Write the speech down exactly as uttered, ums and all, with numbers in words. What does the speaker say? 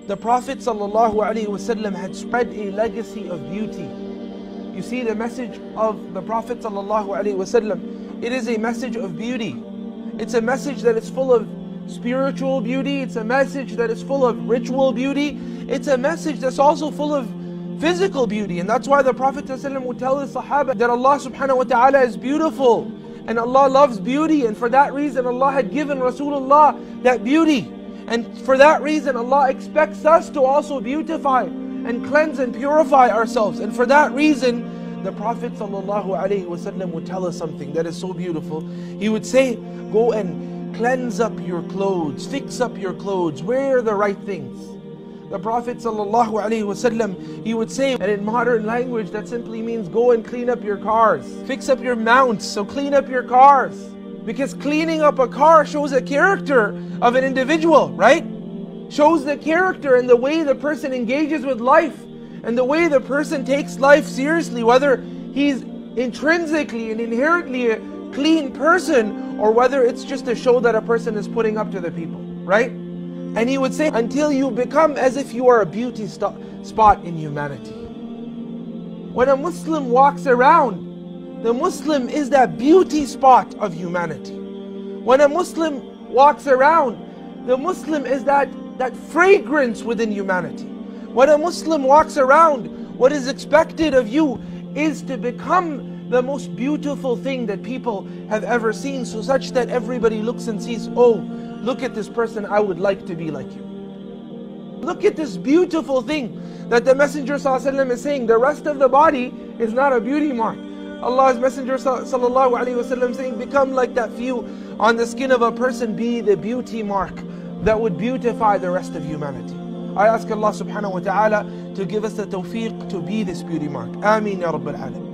The Prophet ﷺ had spread a legacy of beauty. You see, the message of the Prophet ﷺ, it is a message of beauty. It's a message that is full of spiritual beauty. It's a message that is full of ritual beauty. It's a message that's also full of physical beauty. And that's why the Prophet ﷺ would tell the Sahaba that Allah subhanahu wa ta'ala is beautiful and Allah loves beauty, and for that reason Allah had given Rasulullah that beauty. And for that reason Allah expects us to also beautify and cleanse and purify ourselves. And for that reason the Prophet ﷺ would tell us something that is so beautiful. He would say, go and cleanse up your clothes, fix up your clothes, wear the right things. The Prophet ﷺ, he would say, and in modern language that simply means go and clean up your cars. Fix up your mounts, so clean up your cars. Because cleaning up a car shows a character of an individual, right? Shows the character and the way the person engages with life and the way the person takes life seriously, whether he's intrinsically and inherently a clean person or whether it's just a show that a person is putting up to the people, right? And he would say, until you become as if you are a beauty spot in humanity. When a Muslim walks around, the Muslim is that beauty spot of humanity. When a Muslim walks around, the Muslim is that, that fragrance within humanity. When a Muslim walks around, what is expected of you is to become the most beautiful thing that people have ever seen, so such that everybody looks and sees, oh, look at this person, I would like to be like you. Look at this beautiful thing that the Messenger ﷺ is saying. The rest of the body is not a beauty mark. Allah's Messenger sallallahu alaihi wasallam saying, become like that few on the skin of a person, be the beauty mark that would beautify the rest of humanity. I ask Allah subhanahu wa ta'ala to give us the tawfiq to be this beauty mark. Ameen ya Rabbil Alameen.